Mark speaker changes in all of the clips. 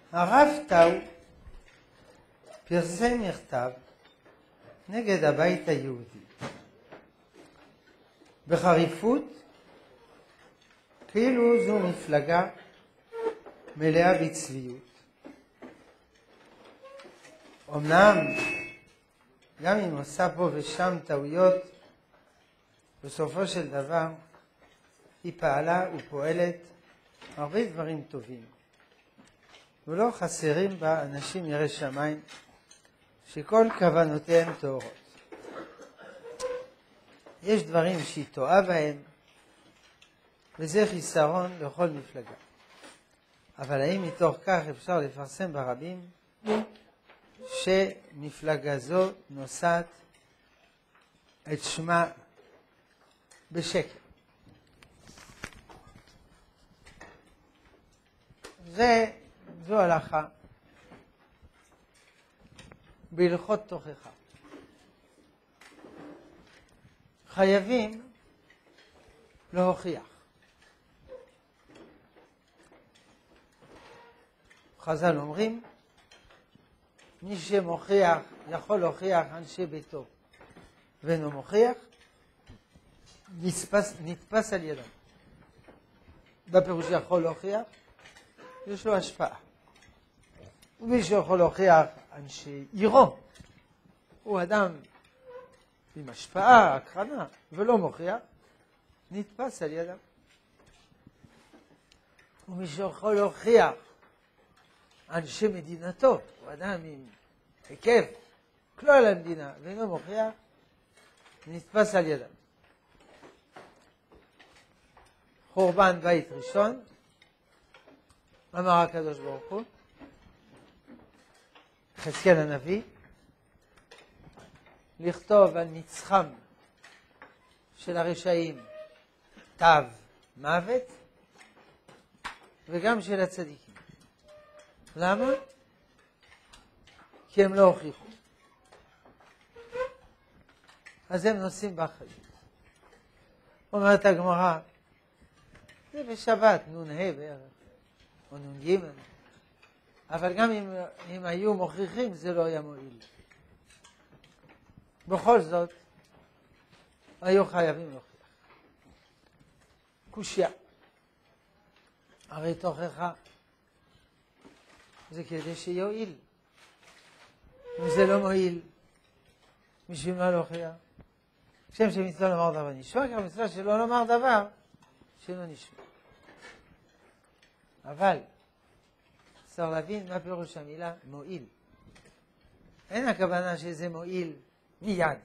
Speaker 1: הרב טאו פרסם מכתב נגד הבית היהודי בחריפות, כאילו זו מפלגה מלאה בצביעות. אמנם גם אם עושה פה ושם טעויות, בסופו של דבר היא פעלה ופועלת הרבה דברים טובים, ולא חסרים בה אנשים יראי שמיים שכל כוונותיהם טהורות. יש דברים שהיא טועה בהם, וזה חיסרון לכל מפלגה. אבל האם מתוך כך אפשר לפרסם ברבים שמפלגה זו נושאת את שמה בשקר? זו הלכה בהלכות תוכחה. חייבים להוכיח. חז"ל אומרים, מי שמוכיח יכול להוכיח אנשי ביתו ואינו מוכיח, נתפס על ידם. בפירוש יכול להוכיח, יש לו השפעה. ומי שיכול להוכיח אנשי עירו, הוא אדם עם השפעה, הקרנה, ולא מוכיח, נתפס על ידם. ומי שיכול להוכיח אנשי מדינתו, הוא אדם עם היקף כלל המדינה, ואינו מוכיח, נתפס על ידם. חורבן בית ראשון, אמר הקדוש ברוך הוא, יחזקאל הנביא, לכתוב על נצחם של הרשעים תו מוות, וגם של הצדיקים. למה? כי הם לא הוכיחו. אז הם נושאים באחריות. אומרת הגמרא, זה בשבת, נ"ה בערך, או נ"ג, אבל גם אם היו מוכיחים זה לא היה מועיל. בכל זאת, היו חייבים להוכיח. קושיה. הרי תוכחה זה כדי שיועיל. אם זה לא מועיל, בשביל מה להוכיח? כשם שמצווה לומר דבר נשמע, גם מצווה שלא לומר דבר שלא נשמע. אבל צריך להבין מה פירוש המילה מועיל. אין הכוונה שזה מועיל מיד.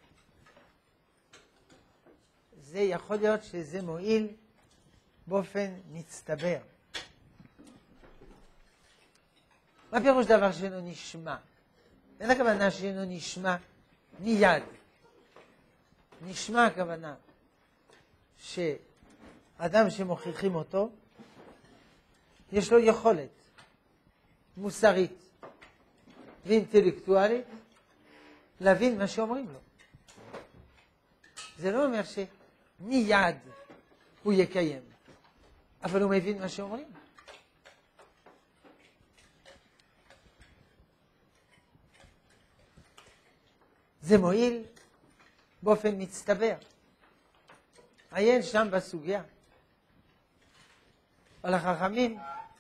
Speaker 1: זה יכול להיות שזה מועיל באופן מצטבר. מה פירוש דבר שאינו נשמע? אין הכוונה שאינו נשמע מיד. נשמע הכוונה שאדם שמוכיחים אותו, יש לו יכולת מוסרית ואינטלקטואלית להבין מה שאומרים לו. זה לא אומר שמיד הוא יקיים, אבל הוא מבין מה שאומרים. זה מועיל באופן מצטבר. עיין שם בסוגיה. על החכמים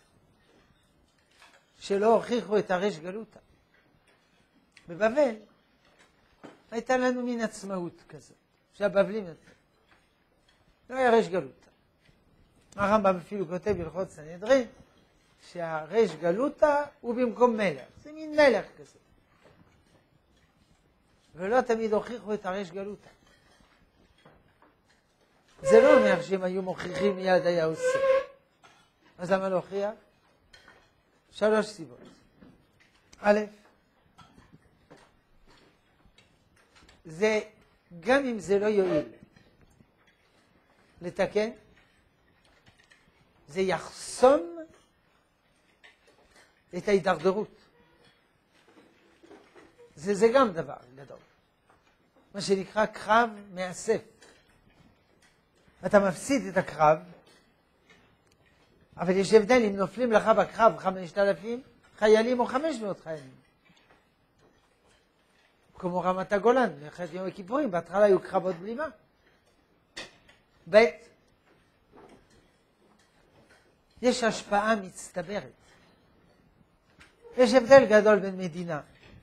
Speaker 1: שלא הוכיחו את הרש גלותא. בבבל הייתה לנו מין עצמאות כזאת, שהבבלים נתנו. לא היה רש גלותא. הרמב"ם אפילו כותב בהלכות סנהדרין, שהרש גלותא הוא במקום מלך. זה מין מלך כזה. ולא תמיד הוכיחו את הרש גלותא. זה לא אומר שהם היו מוכיחים מיד היה עושה. אז למה להוכיח? 3 סיבות. א', זה גם אם זה לא יועיל לתקן, זה יחסום את ההידרדרות. זה גם דבר גדול. מה שנקרא קרב מאסף. אתה מפסיד את הקרב, אבל יש הבדל אם נופלים לך בקרב 5,000 חיילים או 500 חיילים. כמו רמת הגולן, מלחמת יום הכיפורים, בהתחלה היו קרבות בלימה. ב' יש השפעה מצטברת. יש הבדל גדול בין מדינה,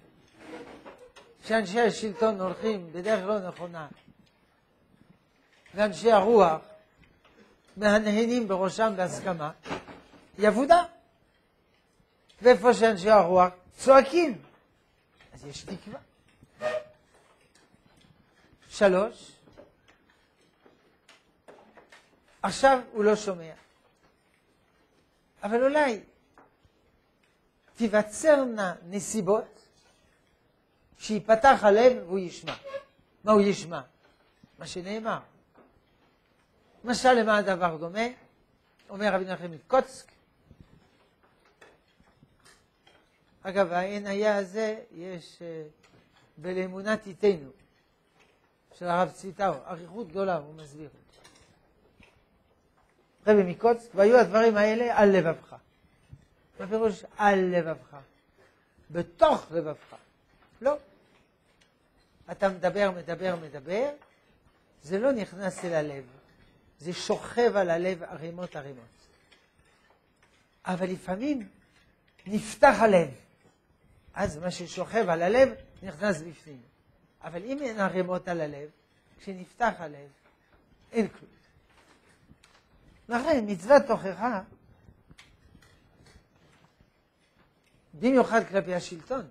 Speaker 1: שאנשי השלטון הולכים בדרך לא נכונה, ואנשי הרוח מהנהנים בראשם בהסכמה, היא עבודה. ואיפה שאנשי הרוח צועקים, אז יש תקווה. 3, עכשיו הוא לא שומע. אבל אולי תיווצרנה נסיבות שיפתח הלב והוא ישמע. מה הוא ישמע? מה שנאמר. משל למה הדבר דומה? אומר רבי נחמן מקוצק. אגב, העין היה הזה יש בלאמונת איתנו של הרב צביטאו, אריכות גדולה, הוא מסביר. רבי מקוצק, והיו הדברים האלה על לבבך. מה פירוש על לבבך? בתוך לבבך. לא. אתה מדבר, זה לא נכנס אל הלב. זה שוכב על הלב ערימות. אבל לפעמים נפתח הלב. אז מה ששוכב על הלב נכנס בפנים. אבל אם אין ערימות על הלב, כשנפתח הלב, אין כלום. לכן מצוות תוכחה, במיוחד כלפי השלטון,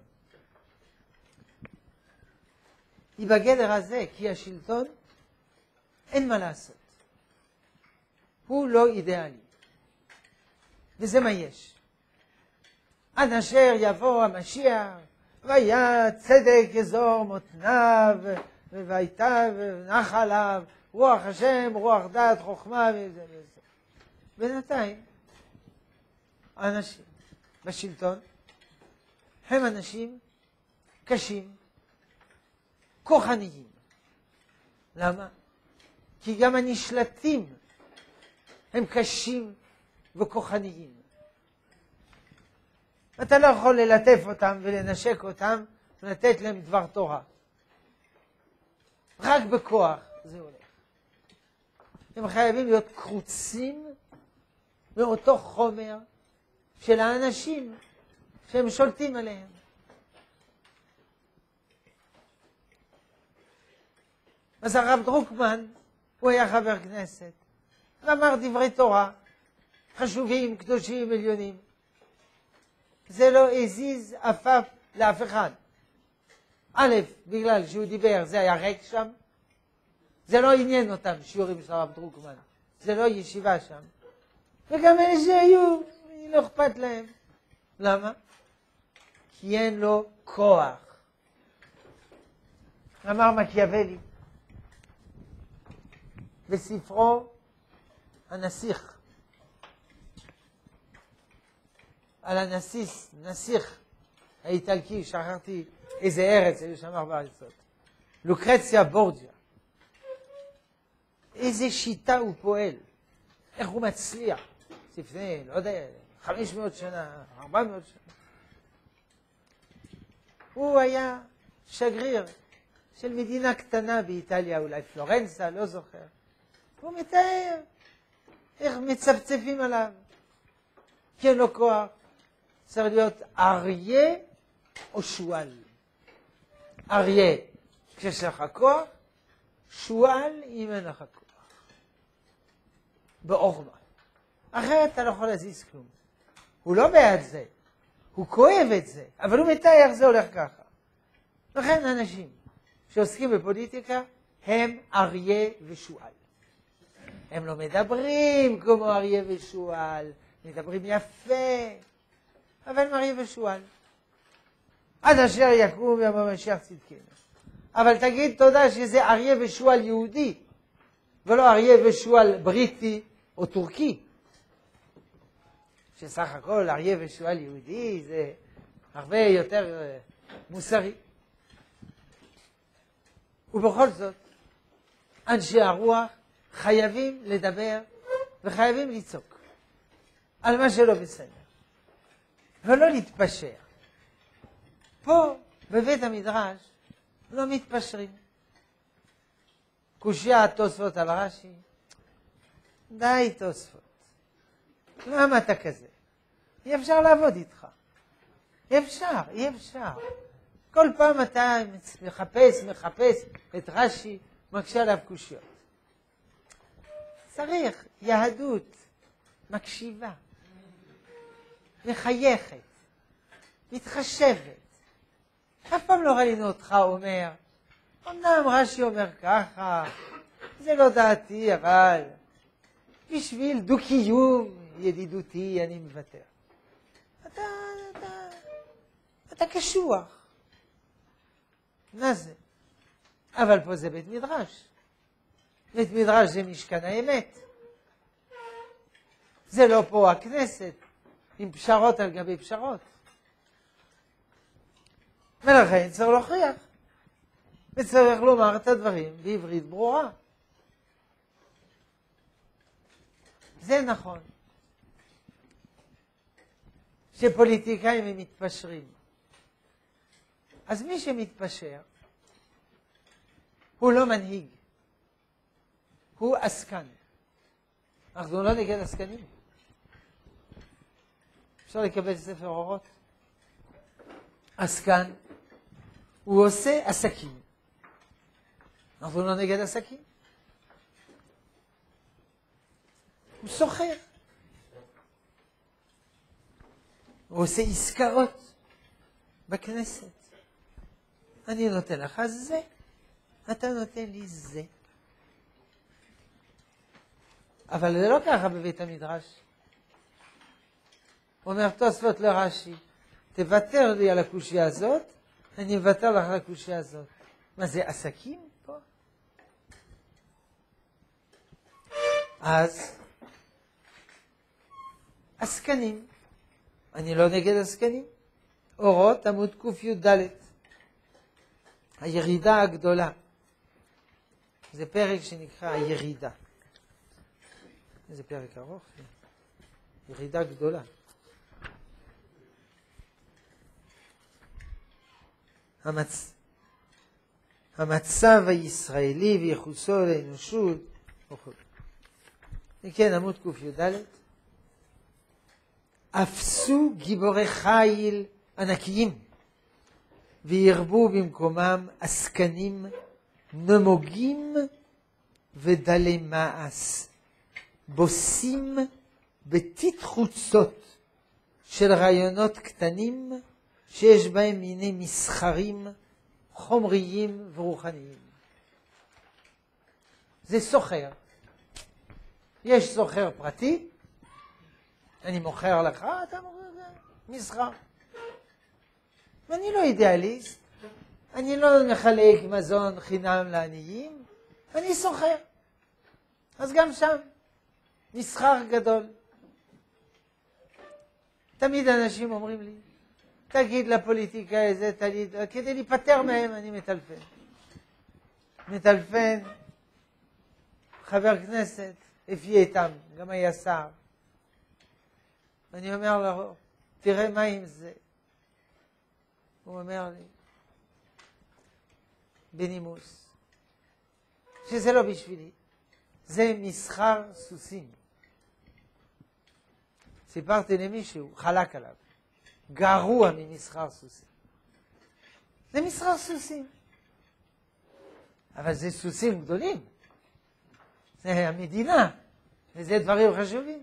Speaker 1: היא בגדר הזה, כי השלטון אין מה לעשות. הוא לא אידיאלי. וזה מה יש. עד אשר יבוא המשיח, והיה צדק יזור מותניו, והייתה ונח עליו, רוח השם, רוח דעת, חוכמה וזה. בינתיים, האנשים בשלטון הם אנשים קשים, כוחניים. למה? כי גם הנשלטים הם קשים וכוחניים. אתה לא יכול ללטף אותם ולנשק אותם ולתת להם דבר תורה. רק בכוח זה הולך. הם חייבים להיות קרוצים מאותו חומר של האנשים שהם שולטים עליהם. אז הרב דרוקמן, הוא היה חבר כנסת, ואמר דברי תורה, חשובים, קדושים, עליונים. זה לא הזיז עפף לאף אחד. א', בגלל שהוא דיבר, זה היה ריק שם. זה לא עניין אותם, שיעורים של הרב דרוקמן. זה לא ישיבה שם. וגם אלה שהיו, לא אכפת להם. למה? כי אין לו כוח. אמר מקיאוולי, בספרו הנסיך, על הנסיך האיטלקי, שכחתי איזה ארץ, היו שם 4 ארצות. לוקרציה בורג'יה. איזה שיטה הוא פועל. איך הוא מצליח. לפני, לא יודע, 500 שנה, 400 שנה. הוא היה שגריר של מדינה קטנה באיטליה, אולי פלורנסה, לא זוכר. הוא מתאר איך מצפצפים עליו. כי אין לו כוח. צריך להיות אריה או שואל. אריה כשיש לך כוח, שואל אם אין לך כוח. בעורמה. אחרת אתה לא יכול להזיז כלום. הוא לא בעד זה. הוא כואב את זה. אבל הוא מתאר, זה הולך ככה. לכן אנשים שעוסקים בפוליטיקה הם אריה ושואל. הם לא מדברים כמו אריה ושואל. מדברים יפה. אבל הם אריה ושואל. עד אשר יקום יום המשיח צדקנו. אבל תגיד תודה שזה אריה ושואל יהודי, ולא אריה ושואל בריטי או טורקי. שסך הכל אריה ושואל יהודי זה הרבה יותר מוסרי. ובכל זאת, אנשי הרוח חייבים לדבר וחייבים לצעוק על מה שלא בסדר. ולא להתפשר. פה, בבית המדרש, לא מתפשרים. קושיה תוספות על רש"י, די תוספות. למה אתה כזה? אי אפשר לעבוד איתך. אי אפשר. כל פעם אתה מחפש את רש"י, מקשה עליו קושיות. צריך יהדות מקשיבה, מחייכת, מתחשבת. אף פעם לא ראינו אותך אומר, אמנם רש"י אומר ככה, זה לא דעתי, אבל בשביל דו-קיום ידידותי אני מוותר. אתה קשוח. מה זה? אבל פה זה בית מדרש. בית מדרש זה משכן האמת. זה לא פה הכנסת, עם פשרות על גבי פשרות. ולכן צריך להוכיח. וצריך לומר את הדברים בעברית ברורה. זה נכון. שפוליטיקאים הם מתפשרים. אז מי שמתפשר, הוא לא מנהיג. הוא עסקן. אנחנו לא נגד עסקנים. אפשר לקבל ספר אורות. עסקן, הוא עושה עסקים. אנחנו לא נגד עסקים. הוא סוחר. הוא עושה עסקאות בכנסת. אני נותן לך זה, אתה נותן לי זה. אבל זה לא ככה בבית המדרש. אומר תוספות לרש"י, תוותר לי על הקושיה הזאת, אני אוותר לך על הקושיה הזאת. מה זה, עסקים פה? אז, עסקנים. אני לא נגד עסקנים. אורות, עמוד ק"ד. הירידה הגדולה. זה פרק שנקרא הירידה. זה פרק ארוך. ירידה גדולה. המצב הישראלי ויחוסו לאנושות וכו'. וכן, עמוד ק"ד. אפסו גיבורי חיל ענקיים וירבו במקומם עסקנים נמוגים ודלי מעש, בוסים בתית חוצות של רעיונות קטנים שיש בהם מיני מסחרים חומריים ורוחניים. זה סוחר. יש סוחר פרטי, אני מוכר לך, אתה מוכר מסחר. ואני לא אידיאליסט, אני לא מחלק מזון חינם לעניים, אני סוחר. אז גם שם, מסחר גדול. תמיד אנשים אומרים לי, תגיד לפוליטיקאי איזה, תגיד, כדי להיפטר מהם אני מטלפן. חבר כנסת, הפי איתם, גם היה שר. ואני אומר לו, תראה מה עם זה. הוא אומר לי, בנימוס, שזה לא בשבילי, זה מסחר סוסים. סיפרתי למישהו, חלק עליו, גרוע ממסחר סוסים. זה מסחר סוסים. אבל זה סוסים גדולים. זה המדינה, וזה דברים חשובים.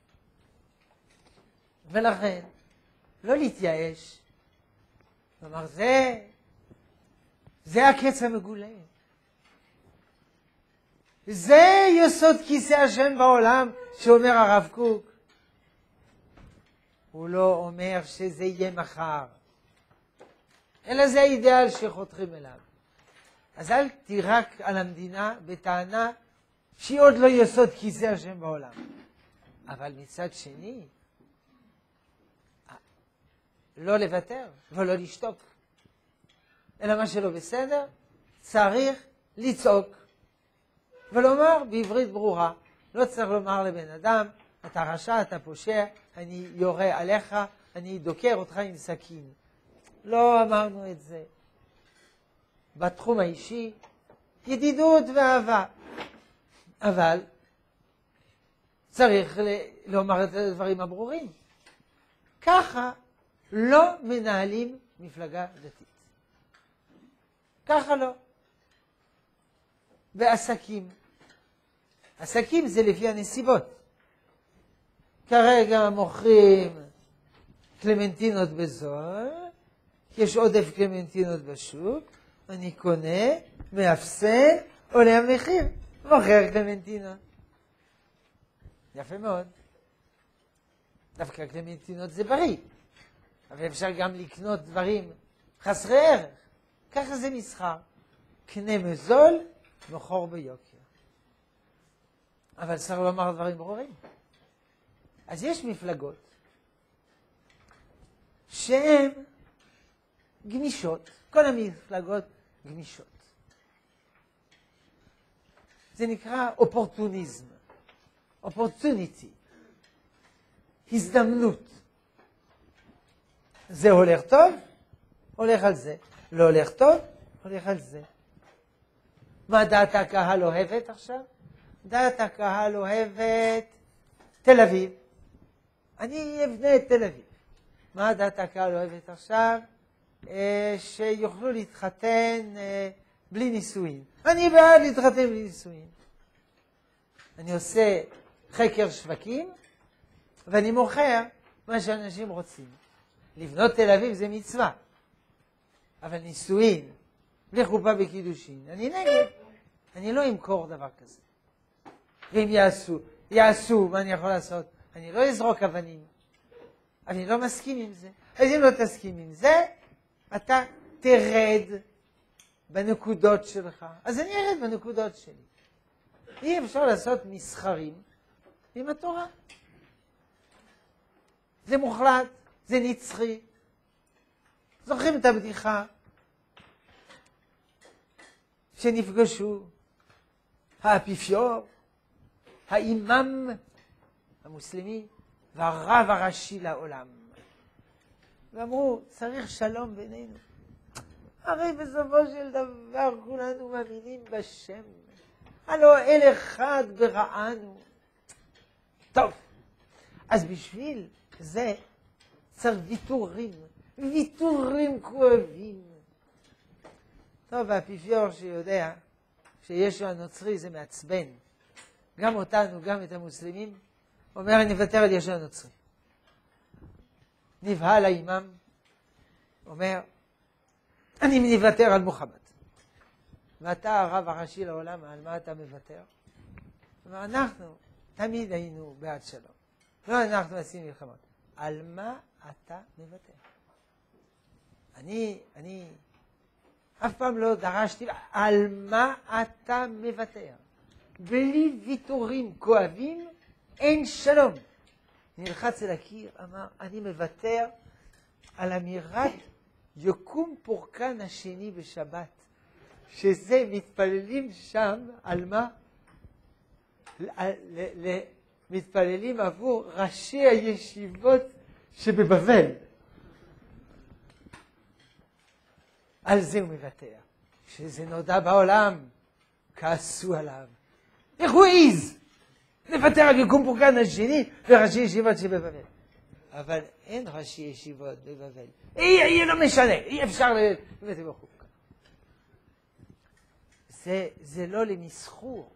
Speaker 1: ולכן, לא להתייאש. כלומר, זה הקץ המגולה. זה יסוד כיסא השם בעולם, שאומר הרב קוק. הוא לא אומר שזה יהיה מחר, אלא זה האידאל שחותרים אליו. אז אל תירק על המדינה בטענה שהיא עוד לא יסוד כיסא השם בעולם. אבל מצד שני, לא לוותר ולא לשתוק. אלא מה שלא בסדר, צריך לצעוק. ולומר בעברית ברורה, לא צריך לומר לבן אדם, אתה רשע, אתה פושע, אני יורה עליך, אני דוקר אותך עם סכין. לא אמרנו את זה. בתחום האישי, ידידות ואהבה. אבל צריך לומר את הדברים הברורים. ככה לא מנהלים מפלגה דתית. ככה לא. בעסקים. עסקים זה לפי הנסיבות. כרגע מוכרים קלמנטינות בזול, יש עודף קלמנטינות בשוק, אני קונה, מאפסן, עולה המחיר, מוכר קלמנטינות. יפה מאוד. דווקא קלמנטינות זה בריא, אבל אפשר גם לקנות דברים חסרי ערך. ככה זה מסחר. קנה מזול, מוכר ביוקר. אבל צריך לומר דברים ברורים. אז יש מפלגות שהן גמישות. כל המפלגות גמישות. זה נקרא אופורטוניזם. אופורטוניטי. הזדמנות. זה הולך טוב, הולך על זה. לא הולך טוב, הולך על זה. מה דעת הקהל אוהבת עכשיו? דעת הקהל אוהבת תל אביב. אני אבנה את תל אביב. מה דעת הקהל אוהבת עכשיו? שיוכלו להתחתן בלי נישואין. אני בעד להתחתן בלי נישואין. אני עושה חקר שווקים, ואני מוכר מה שאנשים רוצים. לבנות תל אביב זה מצווה. אבל נישואין, בלי חופה בקידושין, אני נגד. אני לא אמכור דבר כזה. ואם יעשו, מה אני יכול לעשות? אני לא אזרוק אבנים. אני לא מסכים עם זה. אז אם לא תסכים עם זה, אתה תרד בנקודות שלך. אז אני ארד בנקודות שלי. אי אפשר לעשות מסחרים עם התורה. זה מוחלט, זה נצחי. זוכרים את הבדיחה שנפגשו האפיפיור, האימאם המוסלמי והרב הראשי לעולם. ואמרו, צריך שלום בינינו. הרי בסופו של דבר כולנו מאמינים בשם. הלא אל אחד ברענו. טוב, אז בשביל זה צריך ויתורים כואבים. טוב, האפיפיור שיודע שישו הנוצרי זה מעצבן. גם אותנו, גם את המוסלמים, אומר, אני אוותר על ישו הנוצרי. נבהל האימאם, אומר, אני מוותר על מוחמד. ואתה הרב הראשי לעולם, על מה אתה מוותר? אומר, אנחנו תמיד היינו בעד שלום. לא אנחנו עשינו מלחמות. על מה אתה מוותר? אני אף פעם לא דרשתי, על מה אתה מוותר? בלי ויתורים כואבים, אין שלום. נלחץ אל הקיר, אמר, אני מוותר על אמירת יקום פורקן השני בשבת, שזה מתפללים שם, על מה? מתפללים עבור ראשי הישיבות שבבבל. על זה הוא מוותר. כשזה נודע בעולם, כעסו עליו. איך הוא העיז? נוותר על יקום פורקן השני וראשי ישיבות שבבבל. אבל אין ראשי ישיבות בבבל. לא משנה, אי אפשר לבטא בחוק. זה לא למסחור.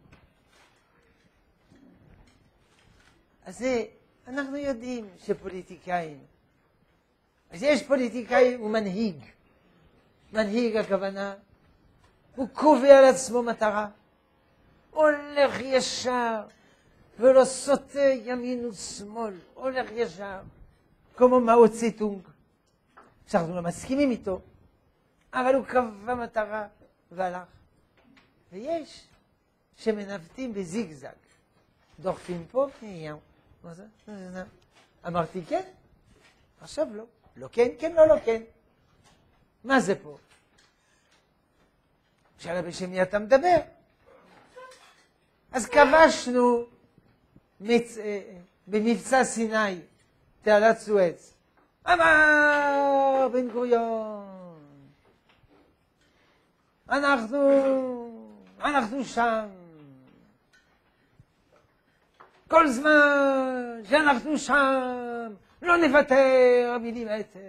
Speaker 1: אז אנחנו יודעים שפוליטיקאים, אז יש פוליטיקאי הוא מנהיג. מנהיג הכוונה, הוא קובע לעצמו מטרה. הולך ישר, ולא סוטה ימין ושמאל, הולך ישר, כמו מאו צטונג. שאנחנו לא מסכימים איתו, אבל הוא קבע מטרה והלך. ויש שמנווטים בזיגזג, דוחפים פה, מה זה? אמרתי כן, עכשיו לא. לא כן, כן, לא, לא כן. מה זה פה? שאלה בשם מי אתה מדבר. אז כבשנו במבצע סיני, תעלת סואץ. אמר בן גוריון, אנחנו שם. כל זמן שאנחנו שם, לא נוותר מילימטר.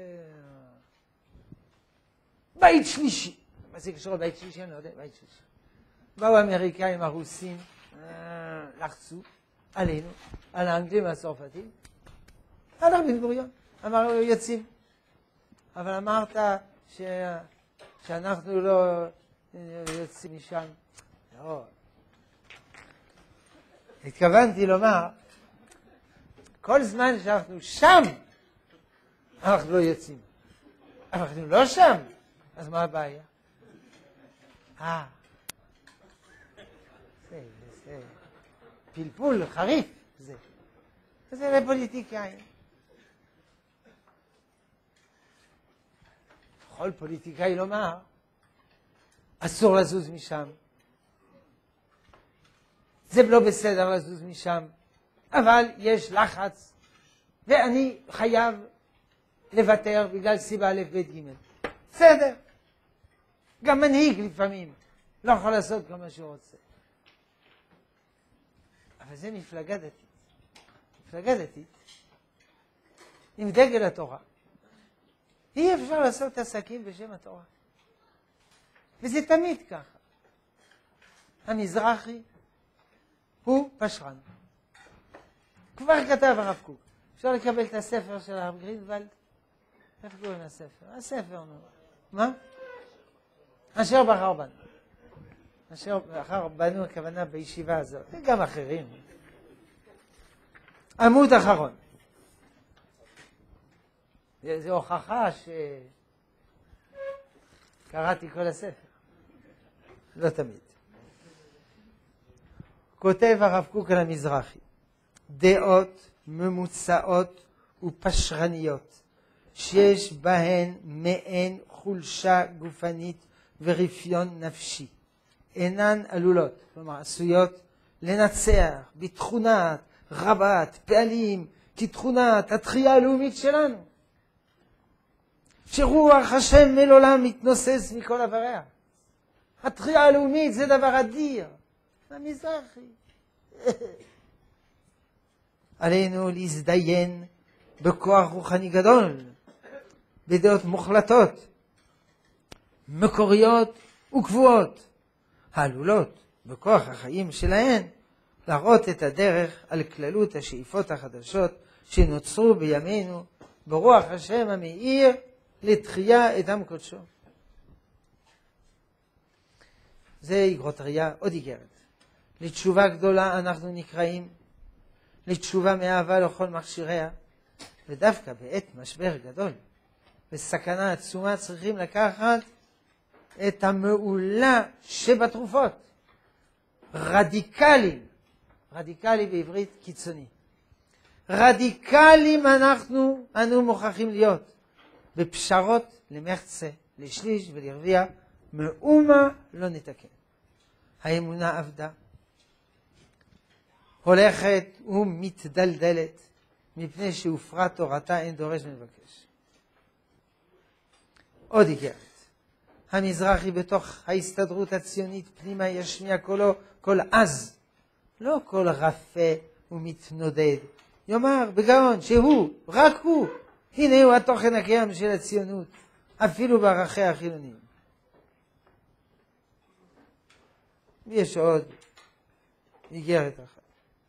Speaker 1: בית שלישי. מה זה קשור לבית שלישי? אני לא יודע, בית שלישי. באו האמריקאים, הרוסים, לחצו עלינו, על האנגלים והצרפתים. הלך בן גוריון, אמר לו יוצאים. אבל אמרת שאנחנו לא יוצאים משם. לא. התכוונתי לומר, כל זמן שאנחנו שם, אנחנו לא יוצאים. אבל אנחנו לא שם, אז מה הבעיה? זה פלפול חריף, זה לפוליטיקאים. יכול פוליטיקאי לומר, אסור לזוז משם. זה לא בסדר לזוז משם, אבל יש לחץ, ואני חייב לוותר בגלל סיבה א' ב' ג'. בסדר. גם מנהיג לפעמים לא יכול לעשות כל מה שהוא רוצה. אבל זה מפלגה דתית. מפלגה דתית עם דגל התורה. אי אפשר לעשות עסקים בשם התורה. וזה תמיד ככה. המזרחי הוא פשרן. כבר כתב הרב קוק. אפשר לקבל את הספר של הרב גרינוולד? איך קוראים לספר? הספר, נו. מה? אשר בחר בנו. אשר בחר בנו הכוונה בישיבה הזאת. וגם אחרים. עמוד אחרון. זו הוכחה שקראתי כל הספר. לא תמיד. כותב הרב קוק על המזרחי, דעות ממוצעות ופשרניות, שיש בהן מעין חולשה גופנית ורפיון נפשי, אינן עלולות, כלומר עשויות, לנצח בתכונת רבת פעלים, כתכונת התחייה הלאומית שלנו. שרוח השם אל עולם מתנוסס מכל עבריה. התחייה הלאומית זה דבר אדיר. המזרחי. עלינו להזדיין בכוח רוחני גדול, בדעות מוחלטות, מקוריות וקבועות, העלולות בכוח החיים שלהן להראות את הדרך על כללות השאיפות החדשות שנוצרו בימינו ברוח השם המאיר לתחייה את עם קודשו. זה אגרות ראייה, עוד איגרת. לתשובה גדולה אנחנו נקראים, לתשובה מאהבה לכל מכשיריה, ודווקא בעת משבר גדול, בסכנה עצומה צריכים לקחת את המעולה שבתרופות. רדיקלים, רדיקלי בעברית קיצוני. רדיקלים אנו מוכרחים להיות, בפשרות למחצה, לשליש ולרביע, מאומה לא נתקן. האמונה עבדה, הולכת ומתדלדלת, מפני שהופרה תורתה אין דורש מבקש. עוד איגרת. המזרחי בתוך ההסתדרות הציונית פנימה ישמיע קולו, קול עז, לא קול רפה ומתנודד. יאמר בגאון שהוא, רק הוא, הנה הוא התוכן הקיים של הציונות, אפילו בערכי החילונים. ויש עוד איגרת אחת.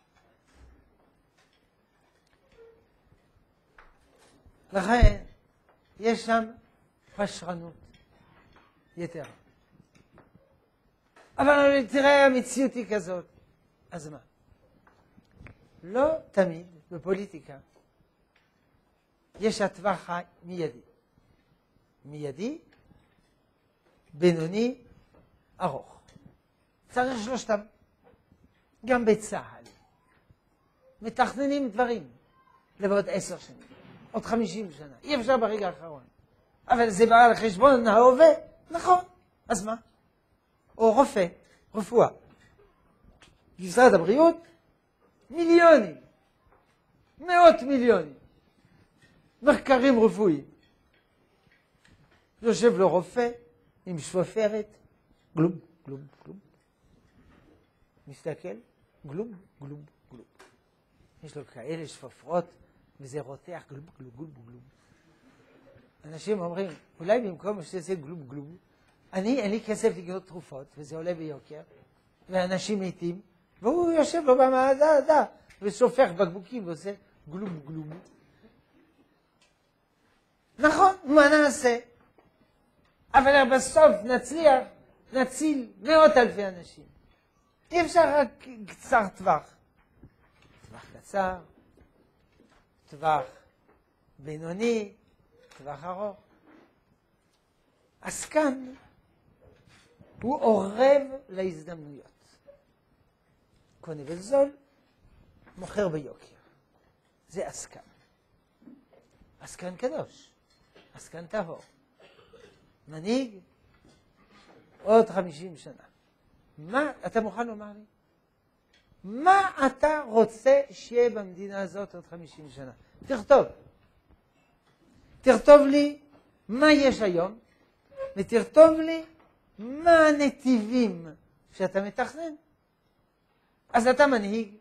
Speaker 1: לכן יש שם פשרנות יתרה. אבל תראה, המציאות היא כזאת. אז מה? לא תמיד בפוליטיקה יש הטווח המיידי. מיידי, בינוני, ארוך. צריך שלושתם. גם בצה"ל. מתכננים דברים לבעוד 10 שנים, עוד 50 שנה. אי אפשר ברגע האחרון. אבל זה בא על חשבון ההווה. נכון. אז מה? או רופא, רפואה. משרד הבריאות, מיליונים. 100 מיליונים. מחקרים רפואיים. יושב לו רופא עם שפופרת, גלום, גלום, גלום. מסתכל, גלום, גלום, גלום. יש לו כאלה שפופרות, וזה רותח, גלום, גלום, גלום, גלום. אנשים אומרים, אולי במקום שזה גלום, גלום, אין לי כסף לקנות תרופות, וזה עולה ביוקר, ואנשים מתים, והוא יושב לו במעדה, ושופך בקבוקים, ועושה גלום, גלום. נכון, מה נעשה? אבל בסוף נצליח, נציל מאות אלפי אנשים. אי אפשר רק קצר טווח. טווח קצר, טווח בינוני, טווח ארוך. אז כאן הוא עורב להזדמנויות. קונה בזול, מוכר ביוקר. זה עסקן. עסקן קדוש. עסקן טהור. מנהיג עוד 50 שנה. מה אתה מוכן לומר לי? מה אתה רוצה שיהיה במדינה הזאת עוד 50 שנה? תכתוב. תכתוב לי מה יש היום, ותכתוב לי מה הנתיבים שאתה מתכנן. אז אתה מנהיג.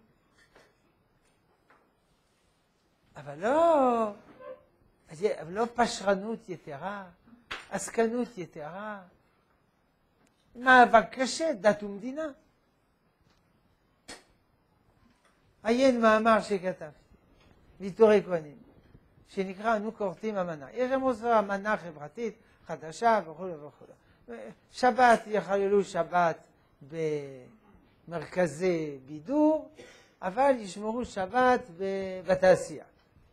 Speaker 1: אבל לא פשרנות יתרה, עסקנות יתרה, מאבק קשה, דת ומדינה. עיין מאמר שכתבתי, ויתורי כהנים, שנקרא אנו כורתים אמנה. יש שם עושה אמנה חברתית חדשה וכו' וכו'. שבת, יחללו שבת במרכזי בידור, אבל ישמרו שבת בתעשייה.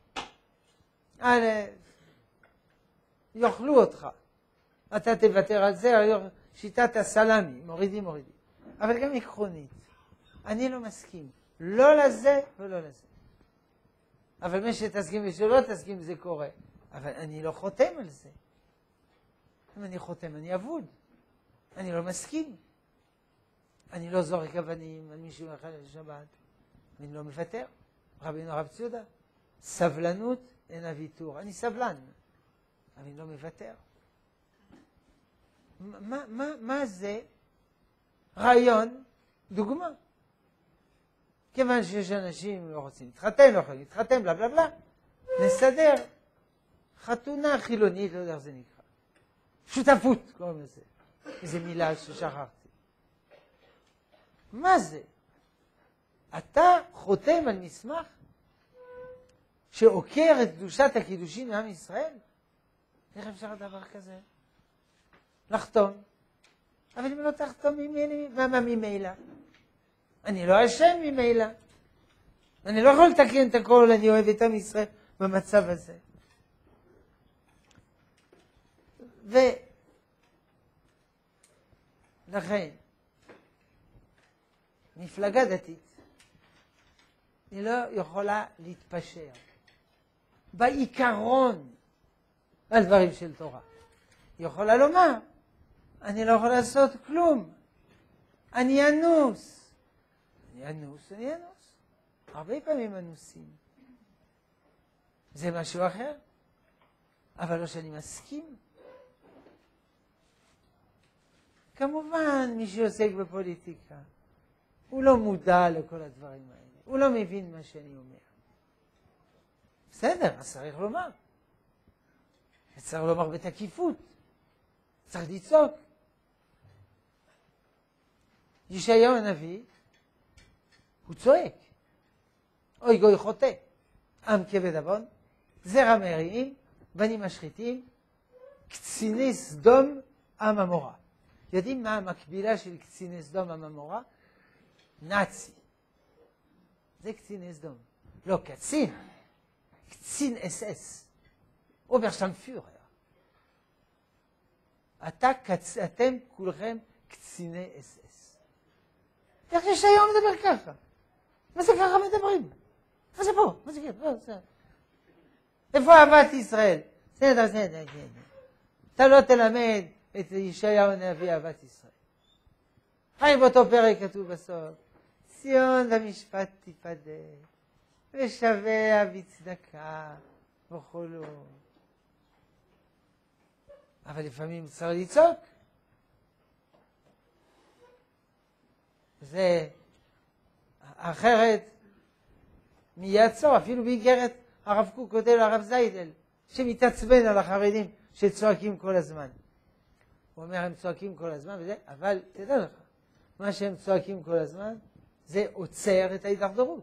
Speaker 1: יאכלו אותך. אתה תוותר על זה, שיטת הסלאמי, מורידים. אבל גם עקרונית. אני לא מסכים. לא לזה ולא לזה. אבל מי שתסכים ושלא תסכים זה קורה. אבל אני לא חותם על זה. אם אני חותם אני אבוד. אני לא מסכים. אני לא זורק אבנים על מישהו אחד לשבת. אני לא מוותר. רבינו הרב ציודה. סבלנות אינה ויתור. אני סבלן. אבל אני לא מוותר. מה זה? רעיון, דוגמה. כיוון שיש אנשים לא רוצים להתחתן, לא יכולים להתחתן, בלה בלה בלה. נסדר. חתונה חילונית, לא יודע איך זה נקרא. שותפות, קוראים לזה. איזו מילה ששכחתי. מה זה? אתה חותם על מסמך שעוקר את קדושת הקידושין מעם ישראל? איך אפשר דבר כזה? לחתום. אבל אם לא תחתום ממילא. אני לא אשם ממילא. אני לא יכול לתקן את הכל, אני אוהב את עם ישראל במצב הזה. ולכן, מפלגה דתית, היא לא יכולה להתפשר בעיקרון על דברים של תורה. היא יכולה לומר, אני לא יכול לעשות כלום. אני אנוס. אני אנוס. הרבה פעמים אנוסים. זה משהו אחר. אבל לא שאני מסכים. כמובן, מי שעוסק בפוליטיקה, הוא לא מודע לכל הדברים האלה. הוא לא מבין מה שאני אומר. בסדר, אז צריך לומר. צריך לומר בתקיפות. צריך לצעוק. ישעיהו הנביא, הוא צועק. אוי גוי חוטא, עם כבד עוון, זרע מרעים, בנים משחיתים, קציני סדום עם עמורה. יודעים מה המקבילה של קציני סדום עם עמורה? נאצי. זה קציני סדום. לא קצין, קצין אס-אס. אוברשטאנפיורר. אתם כולכם קציני אס-אס. איך ישעיהו מדבר ככה? מה זה ככה מדברים? מה זה פה? מה זה ככה? איפה אהבת ישראל? בסדר. אתה לא תלמד את ישעיהו הנביא אהבת ישראל. חיים באותו פרק כתוב בסוף, ציון במשפט תיפדה, ושביה בצדקה, וכולו. אבל לפעמים צריך לצעוק. זה אחרת מי יעצור, אפילו באיגרת הרב קוק כותב לרב זיידל, שמתעצבן על החרדים שצועקים כל הזמן. הוא אומר, הם צועקים כל הזמן, וזה, אבל תדע לך, מה שהם צועקים כל הזמן, זה עוצר את ההידרדרות.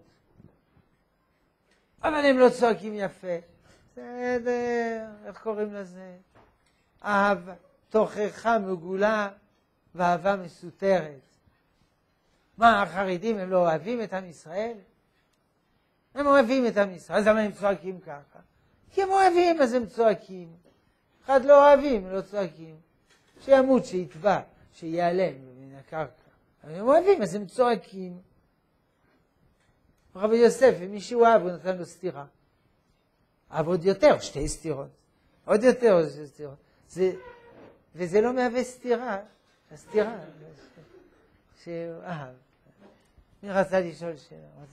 Speaker 1: אבל הם לא צועקים יפה. בסדר, איך קוראים לזה? אהבה, תוכחה מגולה ואהבה מסותרת. מה, החרדים הם לא אוהבים את עם ישראל? הם אוהבים את עם ישראל, אז למה הם צועקים ככה? כי הם אוהבים, אז הם צועקים. אחד לא אוהבים, לא צועקים. שימות, שיתבע, שיעלם מן הקרקע. אבל הם אוהבים, אז הם צועקים. רבי יוסף, אם מישהו אהב, הוא נתן לו סתירה. אהב עוד יותר, שתי סתירות. עוד יותר, עוד שתי סתירות. וזה לא מהווה סתירה, הסתירה שהוא אהב. מי רצה לשאול שאלה? מה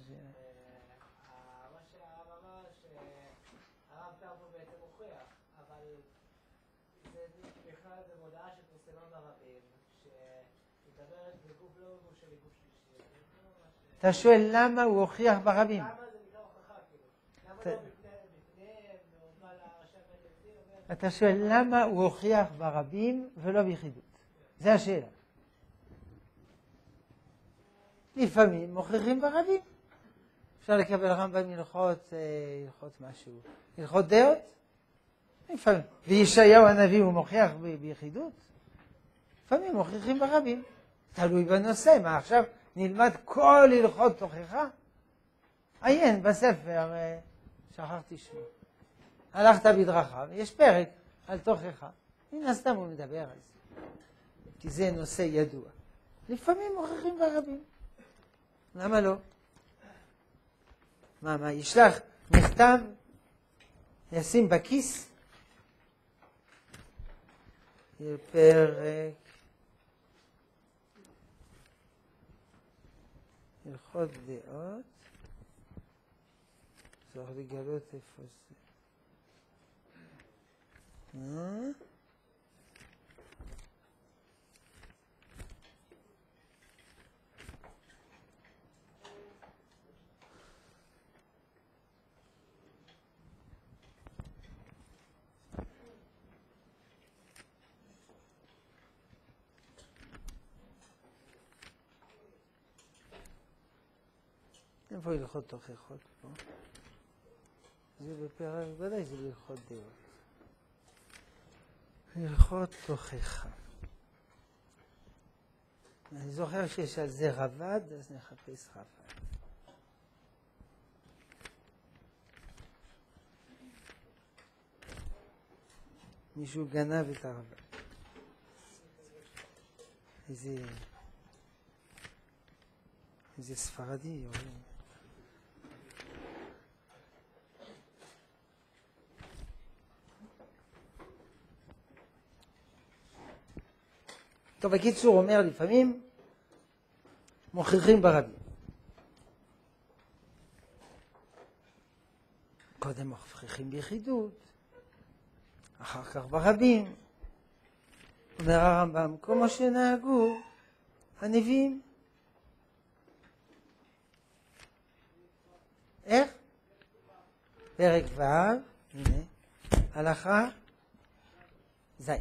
Speaker 2: שהרב אמר שהרב קרפו בעצם הוכיח, אבל זה בכלל זה מודעה שפורסמה ברבים, שמדברת בגוף לא בגוף של גוף שלישי.
Speaker 1: אתה שואל למה הוא הוכיח ברבים?
Speaker 2: למה זה נקרא הוכחה כאילו? למה לא בפניהם, או מה לרשם ולפנים?
Speaker 1: אתה שואל למה הוא הוכיח ברבים ולא ביחידות? זה השאלה. לפעמים מוכיחים ברבים. אפשר לקבל רמב"ם הלכות משהו, הלכות דעות. לפעמים. וישעיהו הנביא הוא מוכיח ביחידות. לפעמים מוכיחים ברבים. תלוי בנושא. מה עכשיו נלמד כל הלכות תוכחה? עיין בספר, שכחתי שמו. הלכת בדרכיו, יש פרק על תוכחה. מן הסתם הוא מדבר על זה. כי זה נושא ידוע. לפעמים מוכיחים ברבים. למה לא? מה, ישלח מכתב, ישים בכיס, פרק, הלכות דעות, צריך לגלות איפה זה. איפה הלכות תוכחות פה? זה בפרק, ודאי זה בהלכות דעות. הלכות תוכחה. אני זוכר שיש על זה רבד, אז נחפש רבד. מישהו גנב את הרבד. איזה ספרדי, טוב, בקיצור אומר לפעמים מוכיחים ברבים. קודם מוכיחים ביחידות, אחר כך ברבים. אומר הרמב"ם, כמו שנהגו הנביאים. איך? פרק ו', הנה, הלכה ז'.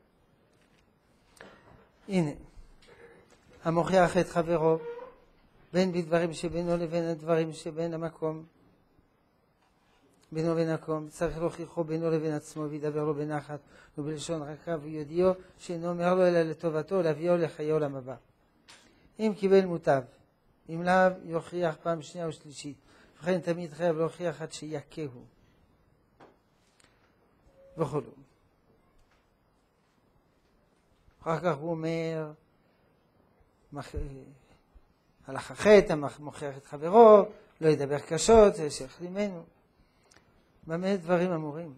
Speaker 1: הנה, המוכיח את חברו, בין בדברים שבינו לבין הדברים שבין המקום, בינו ובין המקום, צריך להוכיחו בינו לבין עצמו, וידבר לו בנחת ובלשון רכה, ויודיעו שאינו אומר לו אלא לטובתו, להביאו לחיי עולם הבא. אם קיבל מוטב, אם לאו יוכיח פעם שנייה ושלישית, וכן תמיד חייב להוכיח עד שיכהו. וכולו. אחר כך הוא אומר, הלכה חטא, מוכיח את חברו, לא ידבר קשות, שיחלימנו. במה דברים אמורים?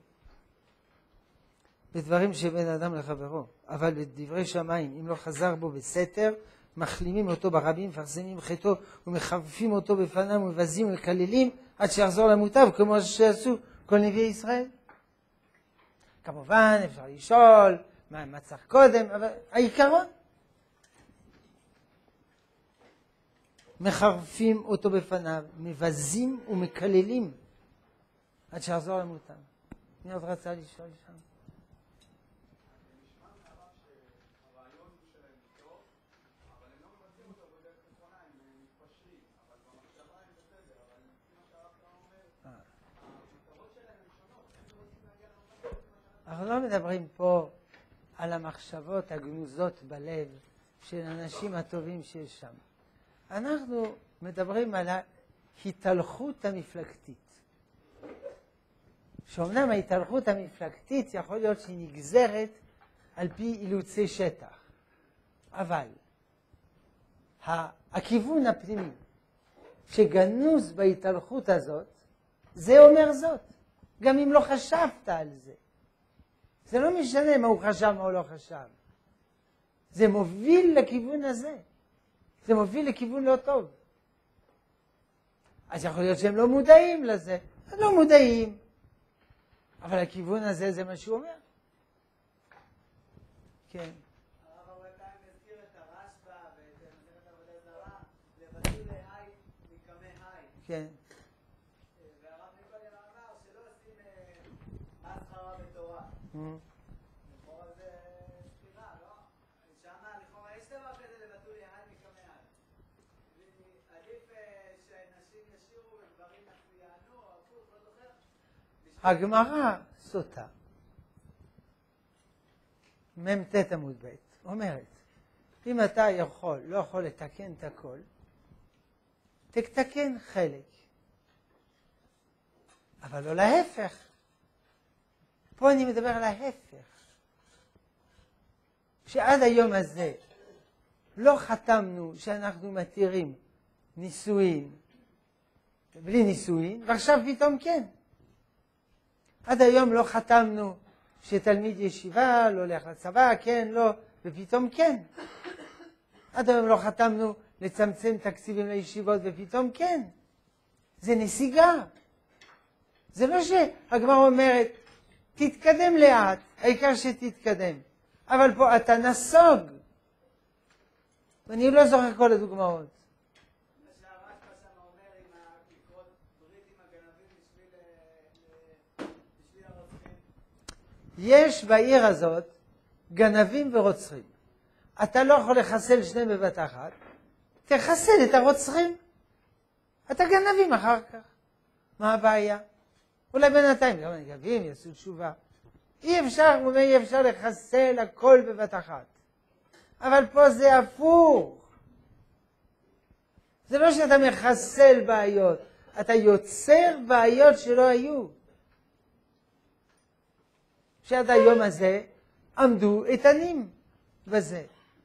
Speaker 1: בדברים שבין אדם לחברו. אבל בדברי שמיים, אם לא חזר בו בסתר, מחלימים אותו ברבים, מפרסמים חטאו ומחפפים אותו בפניו ומבזים ולקללים עד שיחזור למוטב, כמו שעשו כל נביאי ישראל. כמובן אפשר לשאול מה צריך קודם, אבל העיקרון. מחרפים אותו בפניו, מבזים ומקללים עד שיחזור למותם. מי עוד רצה לשאול שם? אנחנו לא מדברים פה על המחשבות הגנוזות בלב של האנשים הטובים שיש שם. אנחנו מדברים על ההתהלכות המפלגתית. שאומנם ההתהלכות המפלגתית יכול להיות שהיא נגזרת על פי אילוצי שטח. אבל הכיוון הפנימי שגנוז בהתהלכות הזאת, זה אומר זאת. גם אם לא חשבת על זה. זה לא משנה מה הוא חשב, מה הוא לא חשב. זה מוביל לכיוון הזה. זה מוביל לכיוון לא טוב. אז יכול להיות שהם לא מודעים לזה. הם לא מודעים. אבל הכיוון הזה זה מה שהוא אומר. כן.
Speaker 2: הרב הרבה פעמים מזכיר את הרשב"א ואת מסכת עבודה זרה, לבטלו להי מקמי היי.
Speaker 1: כן.
Speaker 2: והרב מקודם אמר שלא עושים מסחרה בתורה. לכאורה זה סתירה, לא? שמה לכאורה יש דבר כזה לבטלו להי מקמי היי. עדיף שנשים ישירו וגברים יענו, או הפוך, לא זוכר?
Speaker 1: הגמרא סוטה. מ"ט עמוד ב' אומרת, אם אתה לא יכול לתקן את הכל, תתקן חלק. אבל לא להפך. פה אני מדבר על ההפך. שעד היום הזה לא חתמנו שאנחנו מתירים נישואין בלי נישואין, ועכשיו פתאום כן. עד היום לא חתמנו שתלמיד ישיבה לא הולך לצבא, כן, לא, ופתאום כן. עד היום לא חתמנו לצמצם תקציבים לישיבות, ופתאום כן. זה נסיגה. זה לא שהגמרא אומרת, תתקדם לאט, העיקר שתתקדם. אבל פה אתה נסוג. ואני לא זוכר כל הדוגמאות. יש בעיר הזאת גנבים ורוצחים. אתה לא יכול לחסל שניהם בבת אחת, תחסל את הרוצחים. אתה גנבים אחר כך. מה הבעיה? אולי בינתיים גם הגנבים יעשו תשובה. אי אפשר לחסל הכל בבת אחת. אבל פה זה הפוך. זה לא שאתה מחסל בעיות, אתה יוצר בעיות שלא היו. שעד היום הזה עמדו איתנים בזה.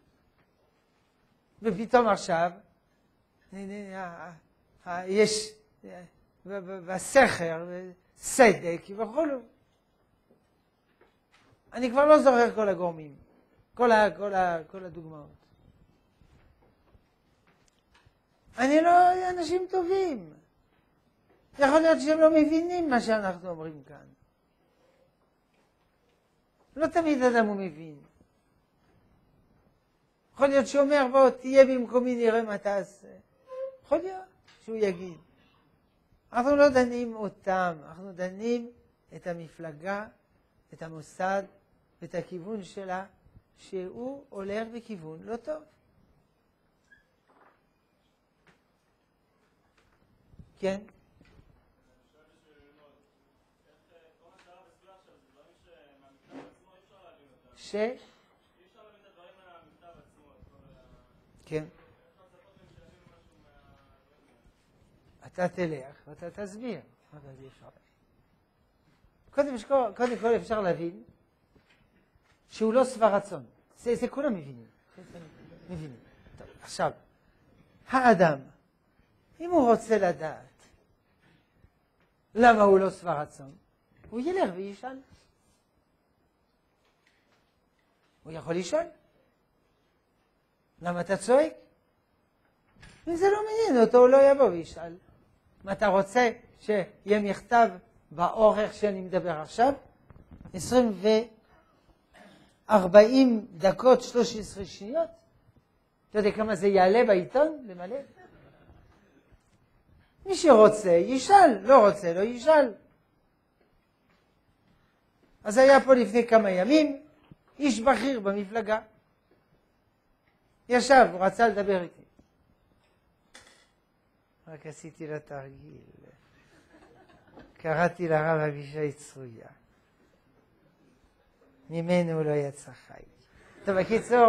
Speaker 1: ופתאום עכשיו יש בסכר סדק וכו'. אני כבר לא זוכר כל הגורמים, כל הדוגמאות. אני לא אנשים טובים. יכול להיות שהם לא מבינים מה שאנחנו אומרים כאן. לא תמיד אדם הוא מבין. יכול להיות שהוא אומר, בוא תהיה במקומי נראה מה תעשה. יכול להיות שהוא יגיד. אנחנו לא דנים אותם, אנחנו דנים את המפלגה, את המוסד, את הכיוון שלה, שהוא הולך בכיוון לא טוב. כן? כן. אתה תלך ואתה תסביר. קודם כל אפשר להבין שהוא לא שבע רצון. זה כולם מבינים. טוב, עכשיו, האדם, אם הוא רוצה לדעת למה הוא לא שבע רצון, הוא ילך וישאל. הוא יכול לשאול. למה אתה צועק? אם זה לא מעניין אותו, הוא לא יבוא וישאל. מה אתה רוצה שיהיה מכתב באורך שאני מדבר עכשיו, 40 דקות 13 שניות. אתה יודע כמה זה יעלה בעיתון למלא? מי שרוצה ישאל, לא רוצה לא ישאל. אז היה פה לפני כמה ימים איש בכיר במפלגה. ישב, הוא רצה לדבר איתי. רק עשיתי לה תרגיל. קראתי לרב אבישי צרויה. ממנו לא יצא חי. טוב, בקיצור,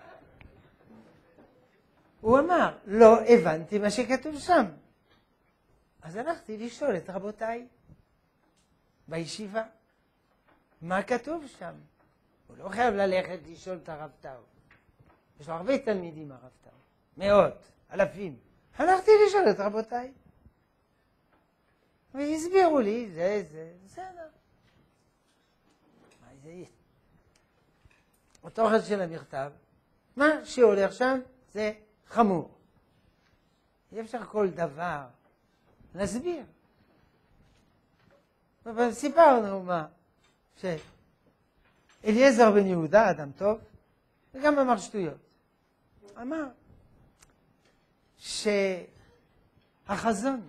Speaker 1: הוא אמר, לא הבנתי מה שכתוב שם. אז הלכתי לשאול את רבותיי בישיבה, מה כתוב שם? הוא לא חייב ללכת לשאול את הרב טאו. יש לו הרבה תלמידים הרב טאו, מאות, אלפים. הלכתי לשאול את רבותיי. והסבירו לי, זה, בסדר. מה זה יהיה? התוכן של המכתב, מה שהולך שם זה חמור. אי אפשר כל דבר להסביר. אבל סיפרנו מה, שאליעזר בן יהודה, אדם טוב, וגם אמר שטויות. אמר שהחזון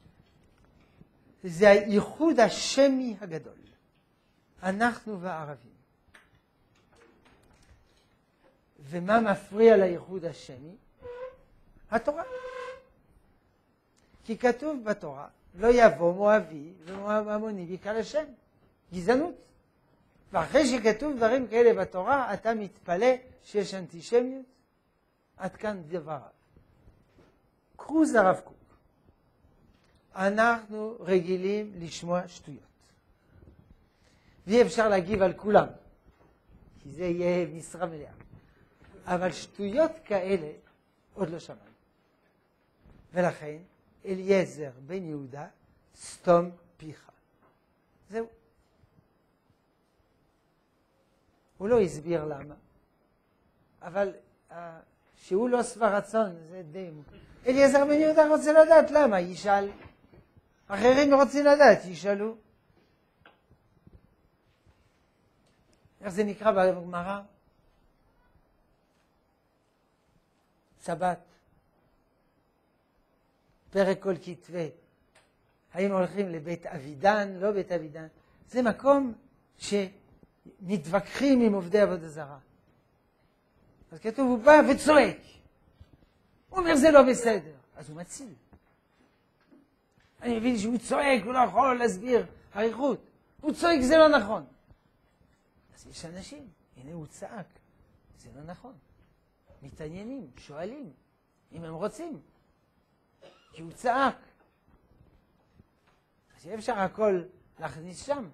Speaker 1: זה הייחוד השמי הגדול. אנחנו והערבים. ומה מפריע לייחוד השמי? התורה. כי כתוב בתורה, לא יבוא מואבי ומואמוני בקהל השם. גזענות. ואחרי שכתוב דברים כאלה בתורה, אתה מתפלא שיש אנטישמיות? עד כאן דבריו. קחו הרב קוק. אנחנו רגילים לשמוע שטויות. ואי אפשר להגיב על כולם, כי זה יהיה משרה מלאה. אבל שטויות כאלה עוד לא שמענו. ולכן, אליעזר בן יהודה, סתום פיך. זהו. הוא לא הסביר למה, אבל שהוא לא שבע רצון, זה די מוכר. אליעזר בן יהודה רוצה לדעת למה, ישאל. אחרים רוצים לדעת, ישאלו. איך זה נקרא בגמרא? שבת. פרק כל כתבי. האם הולכים לבית אבידן, לא בית אבידן. זה מקום שמתווכחים עם עובדי עבודה זרה. אז כתוב, הוא בא וצועק. הוא אומר, זה לא בסדר. אז הוא מציל. אני מבין שהוא צועק, הוא לא יכול להסביר אריכות. הוא צועק, זה לא נכון. אז יש אנשים, הנה הוא צעק. זה לא נכון. מתעניינים, שואלים, אם הם רוצים. כי הוא צעק. אז אפשר הכל להכניס שם.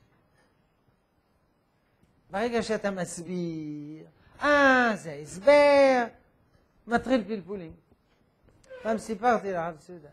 Speaker 1: ברגע שאתה מסביר, זה הסבר, מטריל פלפולים. פעם סיפרתי לרב סעודה,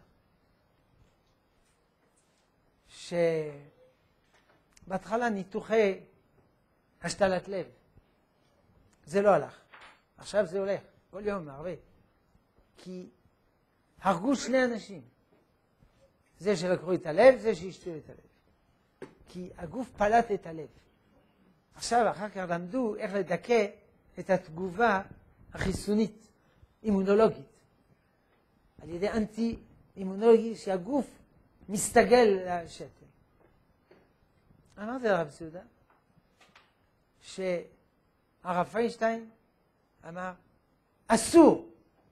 Speaker 1: שבהתחלה ניתוחי השתלת לב, זה לא הלך. עכשיו זה הולך, כל יום הרבה. כי הרגו שני אנשים. זה שלקחו את הלב, זה שהשתילו את הלב. כי הגוף פלט את הלב. עכשיו, אחר כך למדו איך לדכא את התגובה החיסונית, אימונולוגית. על ידי אנטי-אימונולוגי שהגוף מסתגל לשתל. אמרתי לרב סעודה, שהרב פיינשטיין אמר, אסור.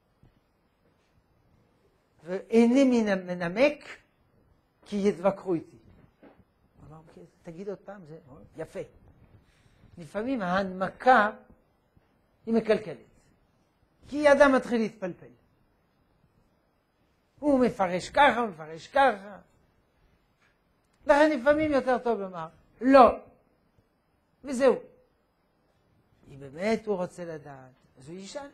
Speaker 1: ואיני מנמק כי יתווכחו איתי. אמר, תגיד עוד פעם, זה יפה. לפעמים ההנמקה היא מקלקלת. כי אדם מתחיל להתפלפל. הוא מפרש ככה, הוא מפרש ככה. לכן לפעמים יותר טוב לומר, לא. וזהו. אם באמת הוא רוצה לדעת, אז הוא ישאל.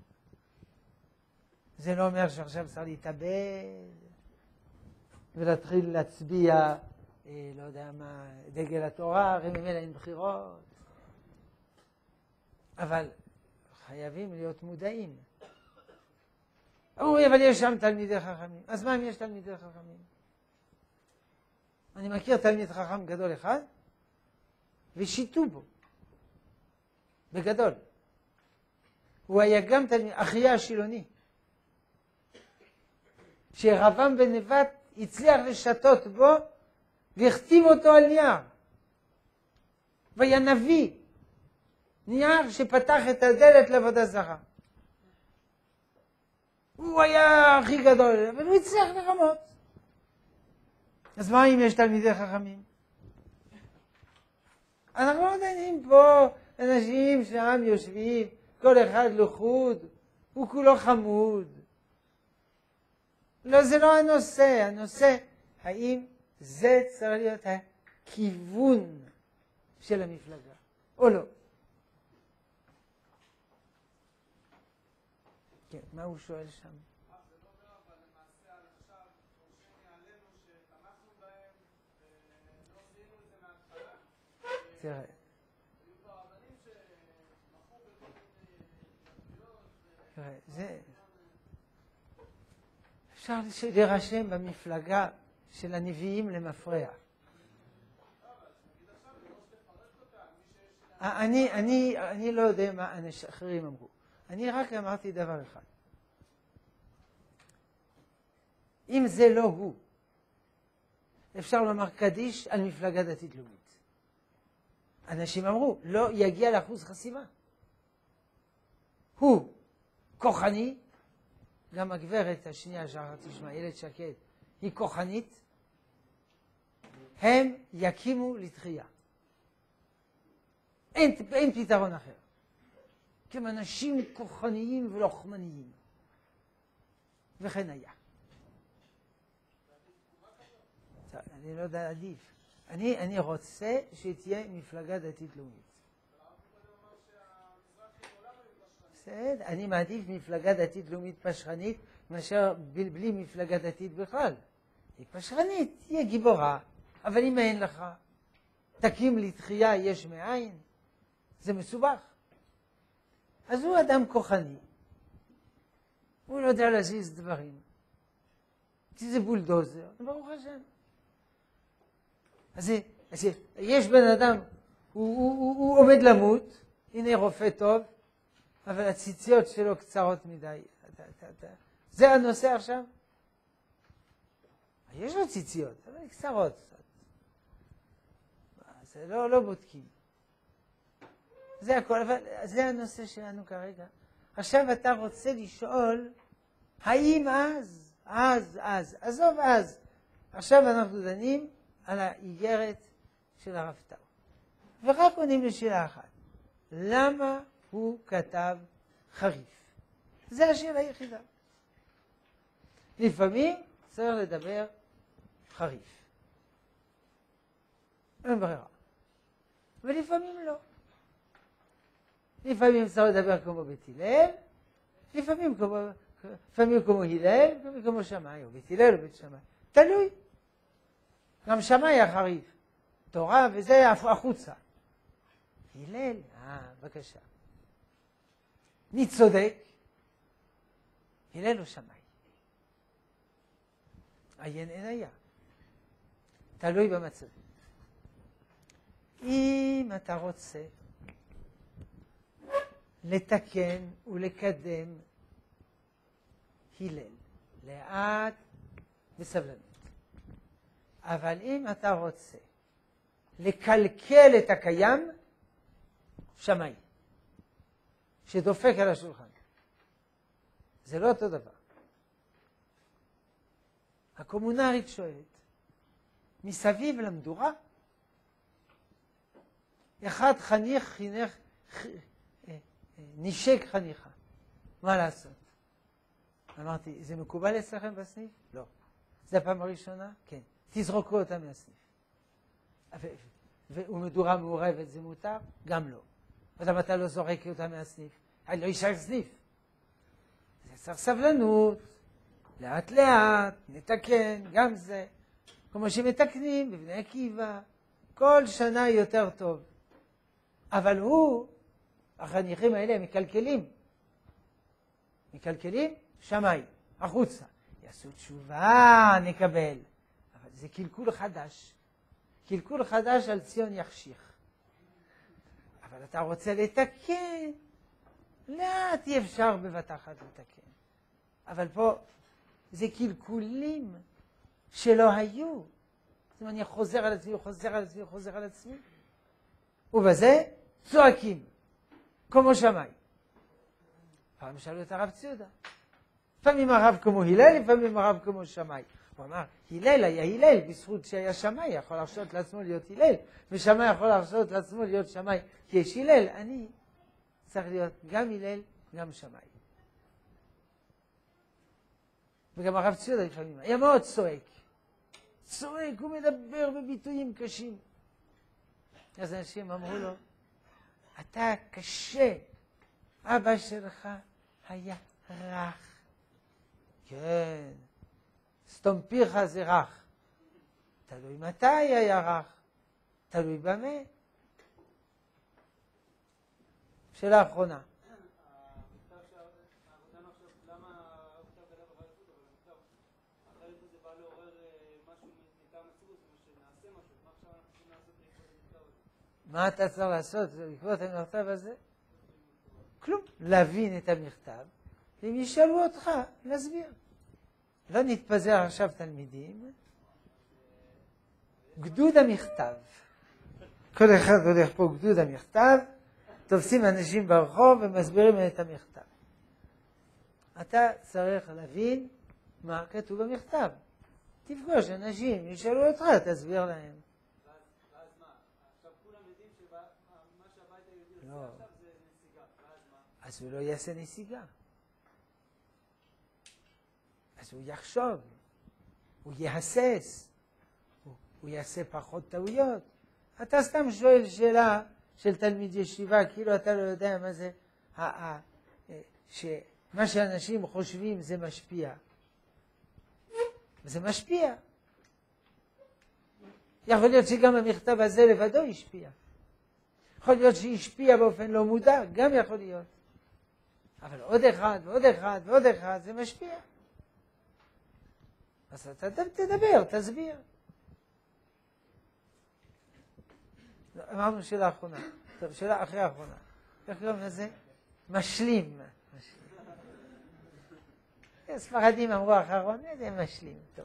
Speaker 1: זה לא אומר שעכשיו צריך להתאבד ולהתחיל להצביע, לא יודע מה, דגל התורה, הרי ממילא אין בחירות. אבל חייבים להיות מודעים. אבל יש שם תלמידי חכמים. אז מה אם יש תלמידי חכמים? אני מכיר תלמיד חכם גדול אחד, ושיתו בו, בגדול. הוא היה גם תלמיד, אחיה השילוני, שרבם בנבט הצליח לשתות בו, והכתיב אותו על נייר. והיה נביא, נייר שפתח את הדלת לעבודה זרה. הוא היה הכי גדול, אבל הוא הצליח לרמות. אז מה אם יש תלמידי חכמים? אנחנו לא דנים פה אנשים שם יושבים, כל אחד לחוד, הוא כולו חמוד. לא, זה לא הנושא. הנושא, האם זה צריך להיות הכיוון של המפלגה, או לא? כן, מה הוא שואל שם? תראה, זה אפשר להירשם במפלגה של הנביאים למפרע. אני לא יודע מה אחרים אמרו. אני רק אמרתי דבר אחד. אם זה לא הוא, אפשר לומר קדיש על מפלגה דתית לאומית. אנשים אמרו, לא יגיע לאחוז חסימה. הוא כוחני, גם הגברת השנייה שאחת תשמע, ילד שקד, היא כוחנית, הם יקימו לתחייה. אין פתרון אחר. כי הם אנשים כוחניים ולוחמניים. וכן היה. אני לא יודע עדיף. אני רוצה שתהיה מפלגה דתית לאומית. בסדר, אני מעדיף מפלגה דתית לאומית פשרנית מאשר בלי מפלגה דתית בכלל. היא פשרנית, תהיה גיבורה, אבל אם אין לך, תקים לתחייה יש מאין, זה מסובך. אז הוא אדם כוחני, הוא לא יודע להזיז דברים, כי זה בולדוזר, ברוך השם. אז יש בן אדם, הוא עומד למות, הנה רופא טוב, אבל הציציות שלו קצרות מדי. זה הנושא עכשיו? יש לו ציציות, אבל קצרות קצת. זה לא בודקים. זה הכל, אבל זה הנושא שלנו כרגע. עכשיו אתה רוצה לשאול, האם אז, עזוב אז. עכשיו אנחנו דנים על האיגרת של הרב טאו. ורק עונים לשאלה אחת. למה הוא כתב חריף? זה השאלה היחידה. לפעמים צריך לדבר חריף. אין ברירה. ולפעמים לא. לפעמים צריך לדבר כמו בית הלל, לפעמים כמו הלל, לפעמים כמו שמאי, או בית הלל או בית שמאי. תלוי. גם שמאי היה חריף. תורה וזה החוצה. הלל, בבקשה. מי צודק? הלל או שמאי? עיין אין היה. תלוי במצב. אם אתה רוצה לתקן ולקדם הלל, לאט וסבלנות. אבל אם אתה רוצה לקלקל את הקיים, שמאי, שדופק על השולחן. זה לא אותו דבר. הקומונרית שואלת, מסביב למדורה, אחד חניך חינך, נשק חניכה. מה לעשות? אמרתי, זה מקובל אצלכם בסניף? לא. זה הפעם הראשונה? כן. תזרוקו אותה מהסניף. ומדורה מעורבת זה מותר? גם לא. אז למה אתה לא זורק אותה מהסניף? לא יישאר סניף. זה צריך סבלנות, לאט לאט, נתקן, גם זה. כמו שמתקנים בבני עקיבא, כל שנה יותר טוב. אבל החניכים האלה הם מקלקלים, שמאי, החוצה. יעשו תשובה, נקבל. אבל זה קלקול חדש, קלקול חדש על ציון יחשיך. אבל אתה רוצה לתקן, לאט אי אפשר בבת אחת לתקן. אבל פה זה קלקולים שלא היו. זאת אומרת, אני חוזר על עצמי, חוזר על עצמי, חוזר על עצמי. ובזה צועקים, כמו שמיים. פעם שאלו את הרב ציודה. לפעמים הרב כמו הלל, לפעמים הרב כמו שמאי. הוא אמר, הלל היה הלל, בזכות שהיה שמאי, יכול להרשות לעצמו להיות הלל, ושמאי יכול להרשות לעצמו להיות שמאי, כי יש הלל, אני צריך להיות גם הלל, גם שמאי. וגם הרב ציודה לפעמים, היה מאוד צועק. צועק, הוא מדבר בביטויים קשים. אז אנשים אמרו לו, אתה קשה, אבא שלך היה רך. כן, סתום פיך זה רך. תלוי מתי היה רך, תלוי במה. שאלה אחרונה. מה אתה צריך לעשות בעקבות המכתב הזה? כלום. להבין את המכתב, ואם ישאלו אותך, להסביר. לא נתפזר עכשיו תלמידים. גדוד המכתב. כל אחד הולך פה גדוד המכתב, תופסים אנשים ברחוב ומסבירים את המכתב. אתה צריך להבין מה כתוב במכתב. תפגוש אנשים, ישאלו אותך, תסביר להם.
Speaker 2: ואז מה? עכשיו כולם יודעים שמה שהבית היהודי עושה עכשיו זה נסיגה. ואז מה?
Speaker 1: אז הוא לא יעשה נסיגה. אז הוא יחשוב, הוא יהסס, הוא יעשה פחות טעויות. אתה סתם שואל שאלה של תלמיד ישיבה, כאילו אתה לא יודע מה זה, שמה שאנשים חושבים זה משפיע. וזה משפיע. יכול להיות שגם המכתב הזה לבדו השפיע. יכול להיות שהשפיע באופן לא מודע, גם יכול להיות. אבל עוד אחד ועוד אחד ועוד אחד זה משפיע. אז אתה תדבר, תסביר. אמרנו שאלה אחרונה. טוב, שאלה אחרי האחרונה. איך קוראים לזה? משלים. ספרדים אמרו אחרון, זה משלים. טוב.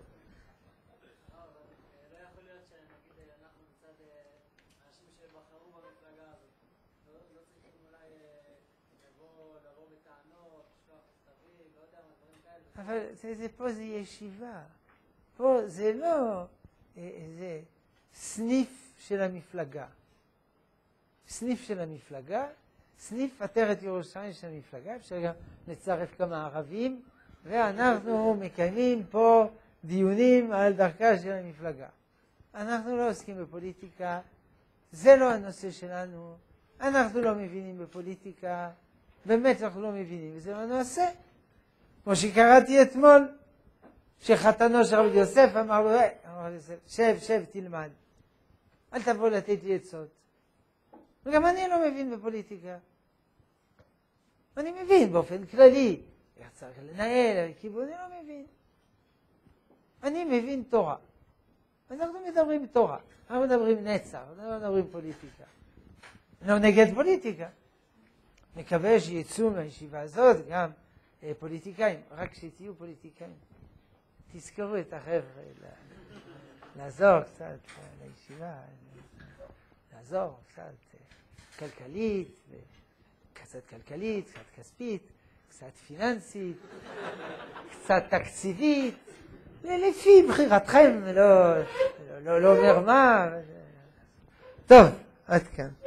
Speaker 2: לא יכול להיות שנגיד אנחנו מצד אנשים שבחרו במפלגה הזאת. לא צריכים אולי לבוא בטענות, לשלוח מכתבים, לא יודע מה, דברים כאלה.
Speaker 1: אבל פה זה ישיבה. פה זה לא איזה סניף של המפלגה. סניף של המפלגה, סניף עטרת ירושלים של המפלגה, אפשר גם לצרף כמה ערבים, ואנחנו מקיימים פה דיונים על דרכה של המפלגה. אנחנו לא עוסקים בפוליטיקה, זה לא הנושא שלנו, אנחנו לא מבינים בפוליטיקה, באמת אנחנו לא מבינים, וזה לא נעשה. כמו שקראתי אתמול, שחתנו של רבי יוסף אמר לו, שב, תלמד. אל תבוא לתת לי עצות. וגם אני לא מבין בפוליטיקה. אני מבין באופן כללי. איך צריך לנהל, כיוון אני לא מבין. אני מבין תורה. אנחנו מדברים תורה. אנחנו מדברים נצח, אנחנו לא מדברים פוליטיקה. לא נגד פוליטיקה. מקווה שיצאו מהישיבה הזאת גם פוליטיקאים. רק שתהיו פוליטיקאים. תזכרו את החבר'ה, לעזור קצת לישיבה, לעזור קצת כלכלית, קצת כלכלית, קצת כספית, קצת פיננסית, קצת תקציבית, לפי בחירתכם, לא אומר מה. טוב, עד כאן.